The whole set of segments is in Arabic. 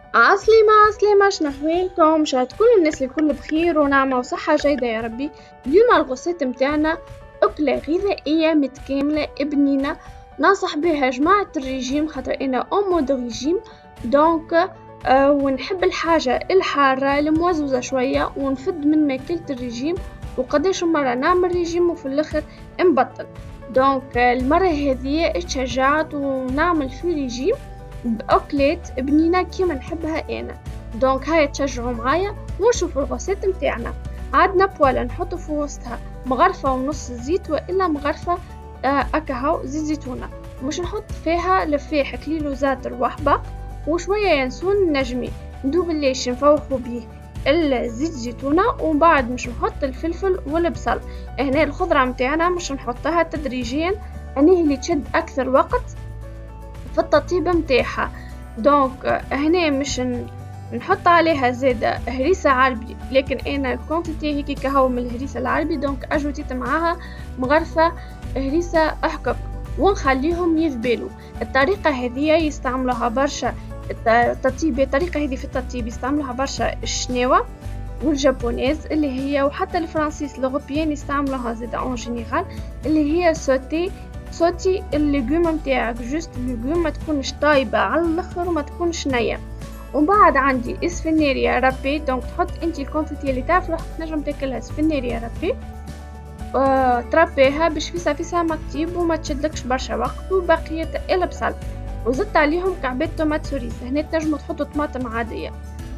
عسلامة شنو أحوالكم؟ شا تكونوا الناس الكل بخير ونعمة وصحة جيدة يا ربي. اليوم الغوصات متاعنا أكلة غذائية متكاملة بنينة ننصح بها جماعة الرجيم، خاطر أنا مود ريجيم دونك ونحب الحاجة الحارة الموزوزة شوية ونفد من ماكلة الرجيم، وقداش مرة نعمل ريجيم وفي الآخر نبطل. دونك المرة هذه اتشجعت ونعمل في ريجيم بأكلات بنينة كيما نحبها أنا. دونك هاي تشجعوا معايا ونشوفوا الغوصات متاعنا. عندنا بوالا نحطوا في وسطها مغرفة ونص زيت وإلا مغرفة أكاهو زيت زيتونة، مش نحط فيها لفاح كليلو زعتر وحبة وشوية ينسون نجمي ندوب الليش نفوخوا بيه الزيت زيتونة، ومن بعد مش نحط الفلفل والبصل. هنا الخضرة متاعنا مش نحطها تدريجيا، هنيه اللي تشد أكثر وقت في التطيبة متاعها. دونك هنا مش نحط عليها زادة هريسة عربي، لكن انا الكونتيتي هيك كهو من الهريسة العربي، دونك اجوتيت معاها مغرفة هريسة احكك ونخليهم يذبلوا. الطريقة هذه يستعملوها برشا الطريقة هذه في التطيب يستعملوها برشا الشناوة والجابونيز اللي هي، وحتى الفرنسيس الاوروبيين يستعملوها زادا اون جينيرال، اللي هي صوتي الليجوم متاعك، جوست الليجوم ما تكونش طايبه على الاخر وما تكونش نيه. ومن بعد عندي اسفنيريا رابي، دونك تحط انت الكونتيتي اللي تعرف روحك تنجم تاكلها اسفنيريا رابي، تربيها باش فيسا ما تطيب وما تشدلكش برشا وقت. وبقيه البصل وزدت عليهم كعبات طماط سوريس، هنا تنجموا تحطوا طماطم عاديه.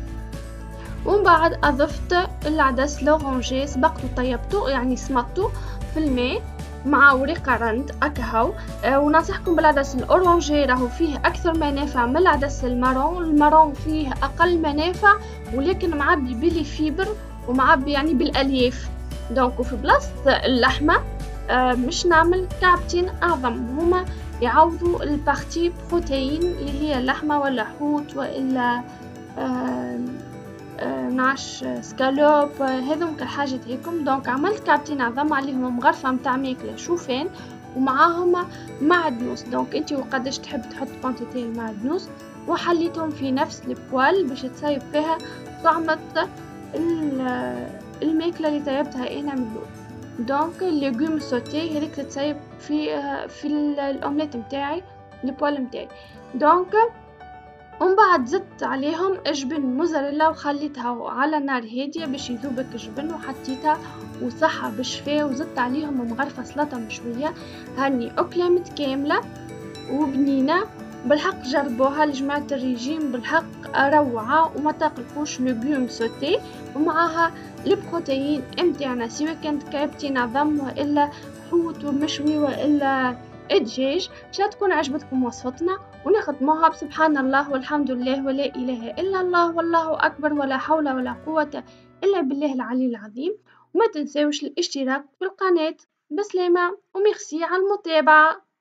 ومن بعد اضفت العدس لورانجي سبقته طيبته يعني سمطته في الماء مع وريقة رند أكهو. وننصحكم بالعدس الأورانجي، راهو فيه أكثر منافع من العدس المارون فيه أقل منافع ولكن معبي بلي فيبر ومعبي يعني بالألياف. دونك وفي بلاصة اللحمة مش نعمل كعبتين أعظم، هما يعوضوا البارتي بروتين اللي هي اللحمة ولا حوت وإلا نعش سكالوب، هذم كالحاجات هيكم. دونك عملت كعبتين عظم عليهم مغرفة متاع ماكلة شوفان ومعاهم معدنوس، دونك انتي وقداش تحب تحط كونتيتي المعدنوس، وحليتهم في نفس البوال باش تصايب فيها طعمة الماكلة اللي طيبتها انا من دول. دونك الليجوم سوتي هذيك تتصايب في الأومليت متاعي البوال متاعي. دونك ومن بعد زدت عليهم جبن موزاريلا وخليتها على نار هادية باش يذوبك الجبن، وحطيتها وصحة بالشفاء، وزدت عليهم مغرفة سلطة مشوية. هاني أكلة متكاملة وبنينة بالحق، جربوها لجماعة الريجيم بالحق روعة وما تقلقوش. لوجيوم سوتي ومعها البروتين متاعنا سواء كانت كابتين عظم وإلا حوت ومشوي وإلا دجاج. شا تكون عجبتكم وصفتنا ونخدموها بسبحان الله والحمد لله ولا إله إلا الله والله أكبر ولا حول ولا قوة إلا بالله العلي العظيم. وما تنسوش الاشتراك في القناة. بسلامة وميرسي على المتابعة.